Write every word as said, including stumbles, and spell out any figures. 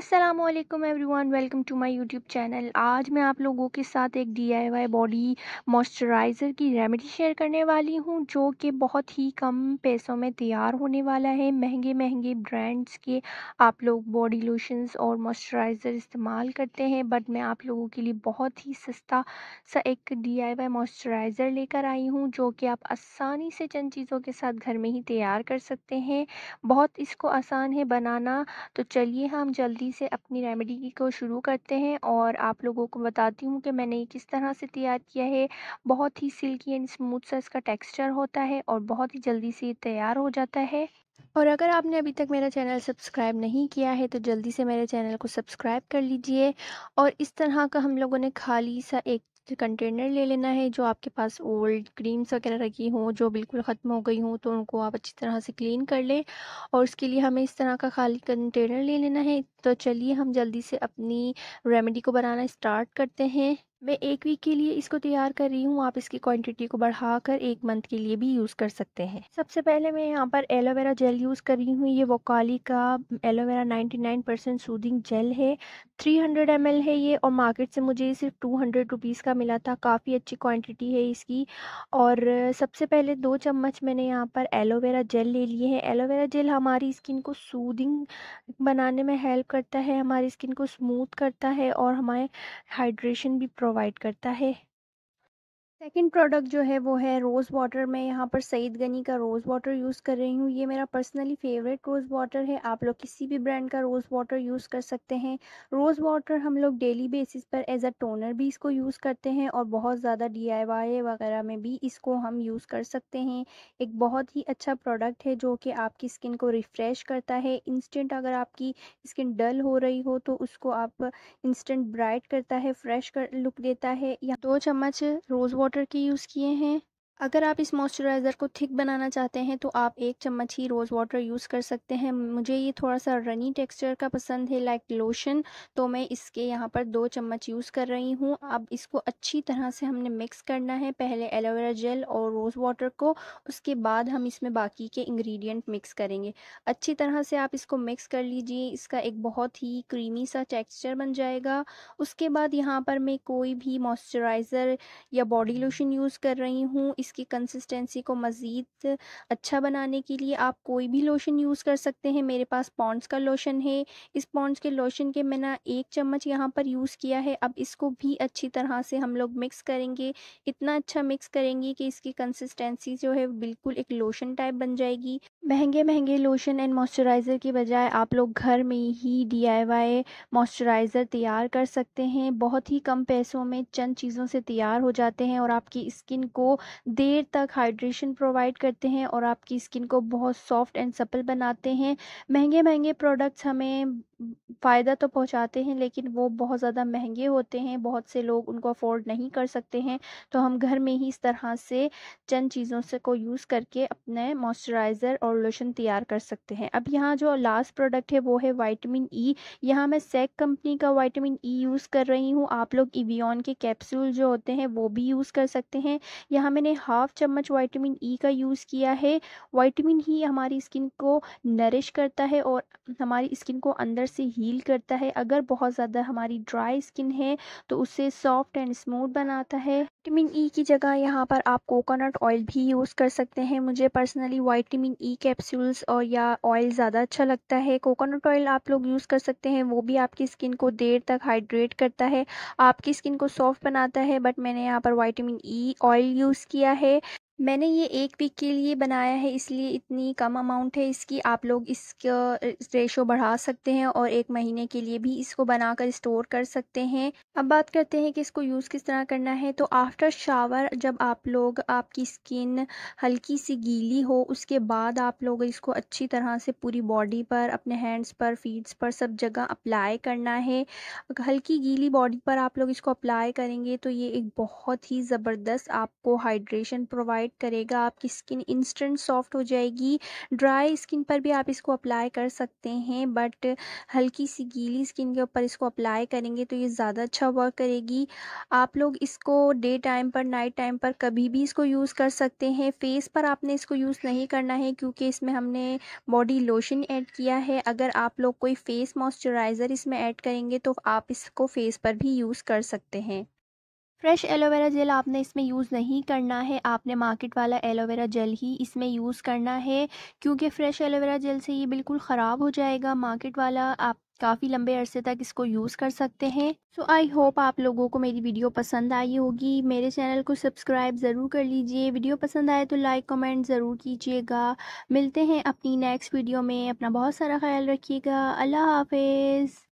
अस्सलामुअलैकुम everyone, welcome to my YouTube channel. आज मैं आप लोगों के साथ एक डीआईवाई बॉडी मॉइस्चराइज़र की रेमेडी शेयर करने वाली हूं, जो कि बहुत ही कम पैसों में तैयार होने वाला है। महंगे महंगे ब्रांड्स के आप लोग बॉडी लोशंस और मॉइस्चराइज़र इस्तेमाल करते हैं, बट मैं आप लोगों के लिए बहुत ही सस्ता सा एक डीआईवाई मॉइस्चराइज़र लेकर आई हूं, जो कि आप आसानी से चंद चीज़ों के साथ घर में ही तैयार कर सकते हैं। बहुत इसको आसान है बनाना। तो चलिए हम जल्दी से अपनी रेमेडी को शुरू करते हैं और आप लोगों को बताती हूँ कि मैंने ये किस तरह से तैयार किया है। बहुत ही सिल्की एंड स्मूथ सा इसका टेक्सचर होता है और बहुत ही जल्दी से ये तैयार हो जाता है। और अगर आपने अभी तक मेरा चैनल सब्सक्राइब नहीं किया है तो जल्दी से मेरे चैनल को सब्सक्राइब कर लीजिए। और इस तरह का हम लोगों ने खाली सा एक कंटेनर ले लेना है। जो आपके पास ओल्ड क्रीम्स वगैरह रखी हों जो बिल्कुल ख़त्म हो गई हों, तो उनको आप अच्छी तरह से क्लीन कर लें। और उसके लिए हमें इस तरह का खाली कंटेनर ले लेना है। तो चलिए हम जल्दी से अपनी रेमेडी को बनाना स्टार्ट करते हैं। मैं एक वीक के लिए इसको तैयार कर रही हूँ, आप इसकी क्वांटिटी को बढ़ाकर एक मंथ के लिए भी यूज़ कर सकते हैं। सबसे पहले मैं यहाँ पर एलोवेरा जेल यूज़ कर रही हूँ। ये वोकाली का एलोवेरा निन्यानवे परसेंट सूदिंग जेल है। तीन सौ एम एल है ये, और मार्केट से मुझे ये सिर्फ टू हंड्रेड रुपीज़ का मिला था। काफ़ी अच्छी क्वांटिटी है इसकी। और सबसे पहले दो चम्मच मैंने यहाँ पर एलोवेरा जेल ले लिए हैं। एलोवेरा जेल हमारी स्किन को सूदिंग बनाने में हेल्प करता है, हमारी स्किन को स्मूथ करता है और हमारे हाइड्रेशन भी प्रोवाइड करता है। सेकंड प्रोडक्ट जो है वो है रोज़ वाटर। मैं यहाँ पर सईद गनी का रोज़ वाटर यूज़ कर रही हूँ। ये मेरा पर्सनली फेवरेट रोज़ वाटर है। आप लोग किसी भी ब्रांड का रोज़ वाटर यूज़ कर सकते हैं। रोज़ वाटर हम लोग डेली बेसिस पर एज अ टोनर भी इसको यूज़ करते हैं, और बहुत ज़्यादा डीआईवाई वगैरह में भी इसको हम यूज़ कर सकते हैं। एक बहुत ही अच्छा प्रोडक्ट है जो कि आपकी स्किन को रिफ़्रेश करता है इंस्टेंट। अगर आपकी स्किन डल हो रही हो तो उसको आप इंस्टेंट ब्राइट करता है, फ्रेश कर लुक देता है। यहाँ दो चम्मच रोज़ वाटर के यूज़ किए हैं। अगर आप इस मॉइस्चराइज़र को थिक बनाना चाहते हैं तो आप एक चम्मच ही रोज़ वाटर यूज़ कर सकते हैं। मुझे ये थोड़ा सा रनी टेक्सचर का पसंद है, लाइक लोशन, तो मैं इसके यहाँ पर दो चम्मच यूज़ कर रही हूँ। अब इसको अच्छी तरह से हमने मिक्स करना है, पहले एलोवेरा जेल और रोज़ वाटर को, उसके बाद हम इसमें बाकी के इंग्रेडिएंट मिक्स करेंगे। अच्छी तरह से आप इसको मिक्स कर लीजिए। इसका एक बहुत ही क्रीमी सा टेक्सचर बन जाएगा। उसके बाद यहाँ पर मैं कोई भी मॉइस्चराइज़र या बॉडी लोशन यूज़ कर रही हूँ। इसकी कंसिस्टेंसी को मज़ीद अच्छा बनाने के लिए आप कोई भी लोशन यूज़ कर सकते हैं। मेरे पास पॉन्ड्स का लोशन है। इस पॉन्ड्स के लोशन के मैंने एक चम्मच यहाँ पर यूज़ किया है। अब इसको भी अच्छी तरह से हम लोग मिक्स करेंगे। इतना अच्छा मिक्स करेंगे कि इसकी कंसिस्टेंसी जो है बिल्कुल एक लोशन टाइप बन जाएगी। महंगे महंगे लोशन एंड मॉइस्चराइज़र की बजाय आप लोग घर में ही डीआईवाई मॉइस्चराइज़र तैयार कर सकते हैं। बहुत ही कम पैसों में चंद चीज़ों से तैयार हो जाते हैं और आपकी स्किन को देर तक हाइड्रेशन प्रोवाइड करते हैं और आपकी स्किन को बहुत सॉफ्ट एंड सपल बनाते हैं। महंगे महंगे प्रोडक्ट्स हमें फ़ायदा तो पहुंचाते हैं, लेकिन वो बहुत ज़्यादा महंगे होते हैं। बहुत से लोग उनको अफोर्ड नहीं कर सकते हैं। तो हम घर में ही इस तरह से चंद चीज़ों से को यूज़ करके अपने मॉइस्चराइज़र और लोशन तैयार कर सकते हैं। अब यहाँ जो लास्ट प्रोडक्ट है वो है विटामिन ई। यहाँ मैं सेक कंपनी का विटामिन ई यूज़ कर रही हूँ। आप लोग इवियन के कैप्सूल जो होते हैं वो भी यूज़ कर सकते हैं। यहाँ मैंने हाफ चम्मच विटामिन ई का यूज़ किया है। विटामिन ई हमारी स्किन को नरिश करता है और हमारी स्किन को अंदर से हील करता है। अगर बहुत ज़्यादा हमारी ड्राई स्किन है तो उसे सॉफ्ट एंड स्मूथ बनाता है। विटामिन ई की जगह यहाँ पर आप कोकोनट ऑयल भी यूज़ कर सकते हैं। मुझे पर्सनली विटामिन ई कैप्सूल्स और या ऑयल ज़्यादा अच्छा लगता है। कोकोनट ऑयल आप लोग यूज़ कर सकते हैं, वो भी आपकी स्किन को देर तक हाइड्रेट करता है, आपकी स्किन को सॉफ्ट बनाता है। बट मैंने यहाँ पर विटामिन ई ऑयल यूज़ किया है। मैंने ये एक वीक के लिए बनाया है, इसलिए इतनी कम अमाउंट है इसकी। आप लोग इसका रेशो बढ़ा सकते हैं और एक महीने के लिए भी इसको बनाकर स्टोर कर सकते हैं। अब बात करते हैं कि इसको यूज़ किस तरह करना है। तो आफ्टर शावर जब आप लोग आपकी स्किन हल्की सी गीली हो, उसके बाद आप लोग इसको अच्छी तरह से पूरी बॉडी पर, अपने हैंड्स पर, फीट्स पर, सब जगह अप्लाई करना है। हल्की गीली बॉडी पर आप लोग इसको अप्लाई करेंगे तो ये एक बहुत ही ज़बरदस्त आपको हाइड्रेशन प्रोवाइड प्रोवाइड करेगा। आपकी स्किन इंस्टेंट सॉफ्ट हो जाएगी। ड्राई स्किन पर भी आप इसको अप्लाई कर सकते हैं, बट हल्की सी गीली स्किन के ऊपर इसको अप्लाई करेंगे तो ये ज़्यादा अच्छा वर्क करेगी। आप लोग इसको डे टाइम पर, नाइट टाइम पर कभी भी इसको यूज़ कर सकते हैं। फेस पर आपने इसको यूज़ नहीं करना है क्योंकि इसमें हमने बॉडी लोशन ऐड किया है। अगर आप लोग कोई फेस मॉइस्चराइज़र इसमें ऐड करेंगे तो आप इसको फेस पर भी यूज़ कर सकते हैं। फ्रेश एलोवेरा जेल आपने इसमें यूज़ नहीं करना है, आपने मार्केट वाला एलोवेरा जेल ही इसमें यूज़ करना है, क्योंकि फ्रेश एलोवेरा जेल से ये बिल्कुल ख़राब हो जाएगा। मार्केट वाला आप काफ़ी लंबे अरसे तक इसको यूज़ कर सकते हैं। सो आई होप आप लोगों को मेरी वीडियो पसंद आई होगी। मेरे चैनल को सब्सक्राइब ज़रूर कर लीजिए। वीडियो पसंद आए तो लाइक कमेंट ज़रूर कीजिएगा। मिलते हैं अपनी नेक्स्ट वीडियो में। अपना बहुत सारा ख्याल रखिएगा। अल्लाह हाफिज़।